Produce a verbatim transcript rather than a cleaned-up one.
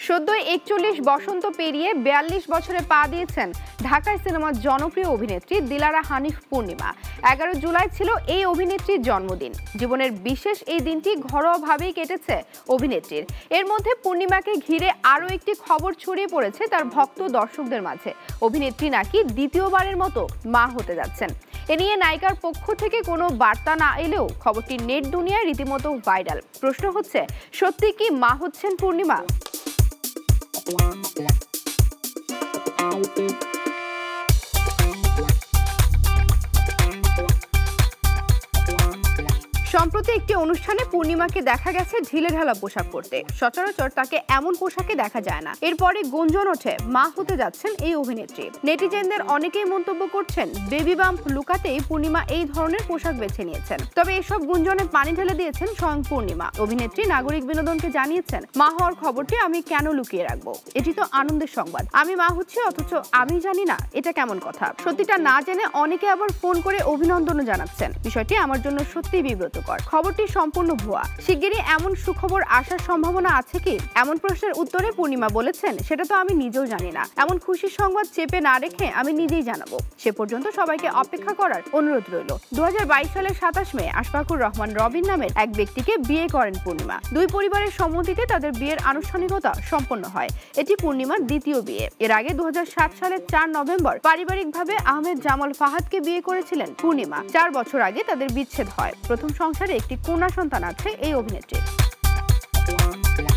সদ্যই একচল্লিশ বসন্ত পেরিয়ে বিয়াল্লিশ বছরে পা দিয়েছেন ঢাকায় সিনেমার জনপ্রিয় অভিনেত্রী দিলারা হানিফ পূর্ণিমা। এগারো জুলাই ছিল এই অভিনেত্রীর জন্মদিন। জীবনের বিশেষ এই দিনটি ঘরোয়াভাবেই কেটেছে অভিনেত্রীর। এর মধ্যে পূর্ণিমাকে ঘিরে আরও একটি খবর ছড়িয়ে পড়েছে তার ভক্ত দর্শকদের মাঝে। অভিনেত্রী নাকি দ্বিতীয়বারের মতো মা হতে যাচ্ছেন। এ নিয়ে নায়িকার পক্ষ থেকে কোনো বার্তা না এলেও খবরটি নেট দুনিয়ায় রীতিমতো ভাইরাল। প্রশ্ন হচ্ছে, সত্যি কি মা হচ্ছেন পূর্ণিমা? সম্প্রতি একটি অনুষ্ঠানে পূর্ণিমাকে দেখা গেছে ঢিলেঢালা পোশাক পরতে। সচরাচর তাকে এমন পোশাকে দেখা যায় না। এরপরে গুঞ্জন ওঠে মা হতে যাচ্ছেন এই অভিনেত্রী। নেটিজেনদের অনেকেই মন্তব্য করছেন, বেবি বাম্প লুকাতেই পূর্ণিমা এই ধরনের পোশাক বেছে নিয়েছেন। তবে এসব গুঞ্জনে পানি ঢেলে দিয়েছেন স্বয়ং পূর্ণিমা। অভিনেত্রী নাগরিক বিনোদনকে জানিয়েছেন, মা হওয়ার খবরটি আমি কেন লুকিয়ে রাখবো? এটি তো আনন্দের সংবাদ। আমি মা হচ্ছি অথচ আমি জানি না, এটা কেমন কথা? সত্যিটা না জেনে অনেকে আবার ফোন করে অভিনন্দনও জানাচ্ছেন। বিষয়টি আমার জন্য সত্যিই বিব্রত। খবরটি সম্পূর্ণ ভুয়া। শিগগিরই এমন সুখবর আসার সম্ভাবনা আছে কি? এমন প্রশ্নের উত্তরে পূর্ণিমা বলেছেন, সেটা তো আমি নিজেও জানি না। এমন খুশির সংবাদ চেপে না রেখে আমি নিজেই জানাবো। সে পর্যন্ত সবাইকে অপেক্ষা করার অনুরোধ রইল। দু হাজার বাইশ সালের সাতাশ মে আশফাকুর রহমান রবিন নামের এক ব্যক্তিকে বিয়ে করেন পূর্ণিমা। দুই পরিবারের সম্মতিতে তাদের বিয়ের আনুষ্ঠানিকতা সম্পন্ন হয়। এটি পূর্ণিমার দ্বিতীয় বিয়ে। এর আগে দু হাজার সাত সালের চার নভেম্বর পারিবারিকভাবে আহমেদ জামাল ফাহাদকে বিয়ে করেছিলেন পূর্ণিমা। চার বছর আগে তাদের বিচ্ছেদ হয়। প্রথম সংসারে একটি কন্যা সন্তান আছে এই অভিনেত্রীর।